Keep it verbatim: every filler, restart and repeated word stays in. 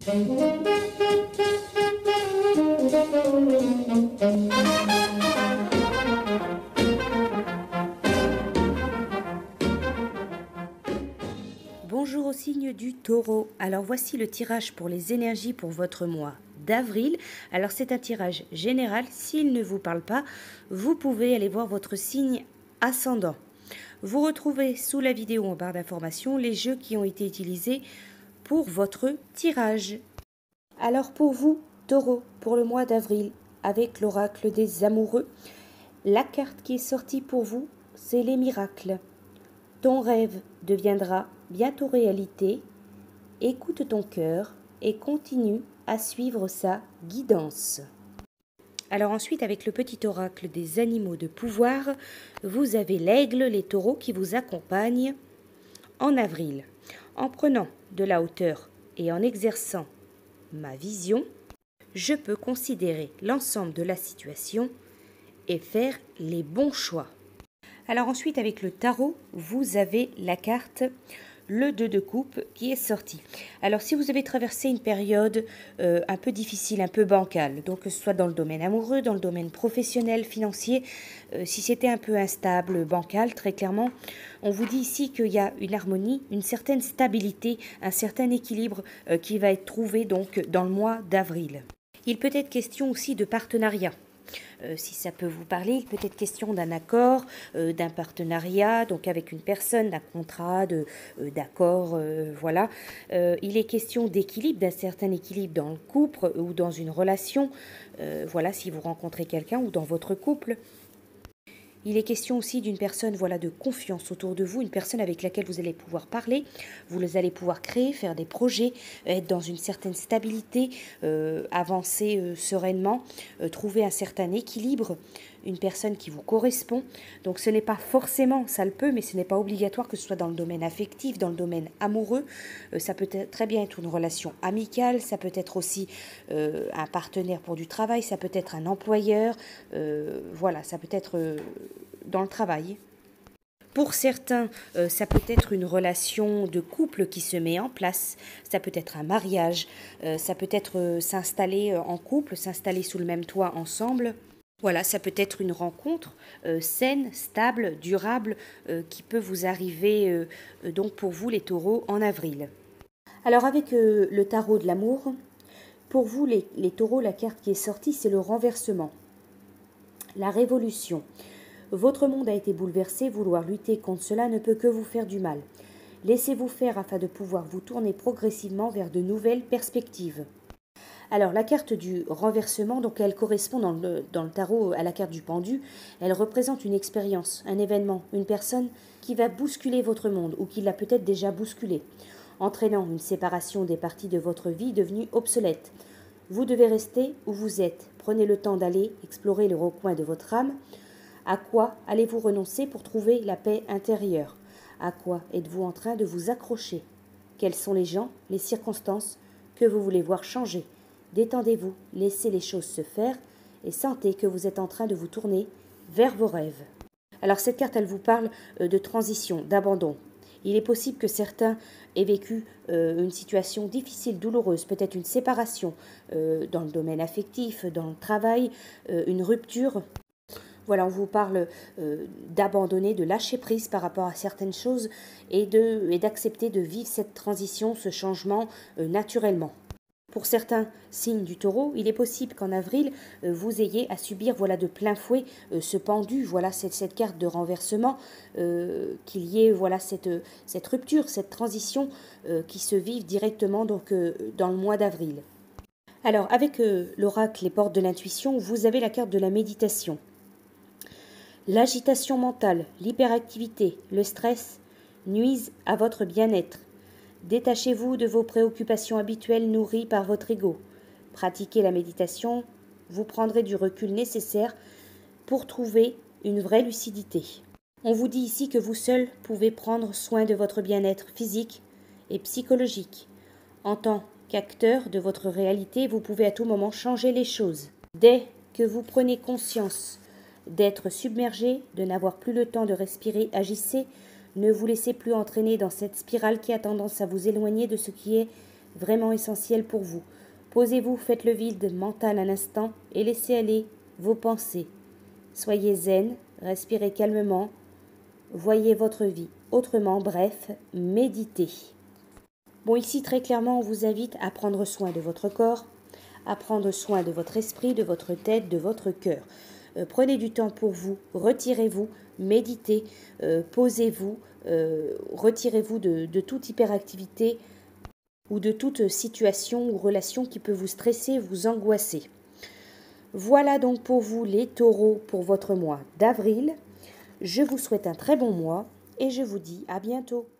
Bonjour au signe du Taureau. Alors voici le tirage pour les énergies pour votre mois d'avril. Alors c'est un tirage général. S'il ne vous parle pas, vous pouvez aller voir votre signe ascendant. Vous retrouvez sous la vidéo en barre d'information les jeux qui ont été utilisés pour votre tirage. Alors pour vous, Taureau, pour le mois d'avril, avec l'oracle des amoureux, la carte qui est sortie pour vous, c'est les miracles. Ton rêve deviendra bientôt réalité. Écoute ton cœur et continue à suivre sa guidance. Alors ensuite, avec le petit oracle des animaux de pouvoir, vous avez l'aigle, les taureaux qui vous accompagnent en avril. En prenant de la hauteur et en exerçant ma vision, je peux considérer l'ensemble de la situation et faire les bons choix. Alors ensuite, avec le tarot, vous avez la carte le deux de coupe qui est sorti. Alors si vous avez traversé une période euh, un peu difficile, un peu bancale, donc que ce soit dans le domaine amoureux, dans le domaine professionnel, financier, euh, si c'était un peu instable, bancal, très clairement, on vous dit ici qu'il y a une harmonie, une certaine stabilité, un certain équilibre euh, qui va être trouvé donc dans le mois d'avril. Il peut être question aussi de partenariat. Euh, si ça peut vous parler, il peut être question d'un accord, euh, d'un partenariat, donc avec une personne, d'un contrat, de, euh, d'accord, euh, voilà. Euh, il est question d'équilibre, d'un certain équilibre dans le couple ou dans une relation, euh, voilà, si vous rencontrez quelqu'un ou dans votre couple. Il est question aussi d'une personne voilà, de confiance autour de vous, une personne avec laquelle vous allez pouvoir parler, vous allez pouvoir créer, faire des projets, être dans une certaine stabilité, euh, avancer euh, sereinement, euh, trouver un certain équilibre, une personne qui vous correspond. Donc ce n'est pas forcément, ça le peut, mais ce n'est pas obligatoire que ce soit dans le domaine affectif, dans le domaine amoureux. Euh, ça peut être, très bien être une relation amicale, ça peut être aussi euh, un partenaire pour du travail, ça peut être un employeur, euh, voilà, ça peut être... Euh, dans le travail. Pour certains, euh, ça peut être une relation de couple qui se met en place, ça peut être un mariage, euh, ça peut être euh, s'installer en couple, s'installer sous le même toit ensemble. Voilà, ça peut être une rencontre euh, saine, stable, durable, euh, qui peut vous arriver euh, euh, donc pour vous les taureaux en avril. Alors avec euh, le tarot de l'amour, pour vous les, les taureaux, la carte qui est sortie, c'est le renversement, la révolution. Votre monde a été bouleversé, vouloir lutter contre cela ne peut que vous faire du mal. Laissez-vous faire afin de pouvoir vous tourner progressivement vers de nouvelles perspectives. Alors la carte du renversement, donc elle correspond dans le, dans le tarot à la carte du pendu, elle représente une expérience, un événement, une personne qui va bousculer votre monde ou qui l'a peut-être déjà bousculé, entraînant une séparation des parties de votre vie devenues obsolètes. Vous devez rester où vous êtes, prenez le temps d'aller explorer le recoin de votre âme. À quoi allez-vous renoncer pour trouver la paix intérieure? À quoi êtes-vous en train de vous accrocher? Quels sont les gens, les circonstances que vous voulez voir changer? Détendez-vous, laissez les choses se faire et sentez que vous êtes en train de vous tourner vers vos rêves. Alors cette carte, elle vous parle de transition, d'abandon. Il est possible que certains aient vécu euh, une situation difficile, douloureuse, peut-être une séparation euh, dans le domaine affectif, dans le travail, euh, une rupture. Voilà, on vous parle euh, d'abandonner, de lâcher prise par rapport à certaines choses et, de, et d'accepter de vivre cette transition, ce changement euh, naturellement. Pour certains signes du taureau, il est possible qu'en avril, euh, vous ayez à subir voilà, de plein fouet euh, ce pendu, voilà, cette, cette carte de renversement, euh, qu'il y ait voilà, cette, cette rupture, cette transition euh, qui se vive directement donc, euh, dans le mois d'avril. Alors, avec euh, l'oracle, les portes de l'intuition, vous avez la carte de la méditation. L'agitation mentale, l'hyperactivité, le stress nuisent à votre bien-être. Détachez-vous de vos préoccupations habituelles nourries par votre ego. Pratiquez la méditation, vous prendrez du recul nécessaire pour trouver une vraie lucidité. On vous dit ici que vous seul pouvez prendre soin de votre bien-être physique et psychologique. En tant qu'acteur de votre réalité, vous pouvez à tout moment changer les choses. Dès que vous prenez conscience d'être submergé, de n'avoir plus le temps de respirer, agissez, ne vous laissez plus entraîner dans cette spirale qui a tendance à vous éloigner de ce qui est vraiment essentiel pour vous. Posez-vous, faites le vide mental un instant et laissez aller vos pensées. Soyez zen, respirez calmement, voyez votre vie autrement, bref, méditez. Bon, ici, très clairement, on vous invite à prendre soin de votre corps, à prendre soin de votre esprit, de votre tête, de votre cœur. Euh, prenez du temps pour vous, retirez-vous, méditez, euh, posez-vous, euh, retirez-vous de, de toute hyperactivité ou de toute situation ou relation qui peut vous stresser, vous angoisser. Voilà donc pour vous les taureaux pour votre mois d'avril. Je vous souhaite un très bon mois et je vous dis à bientôt.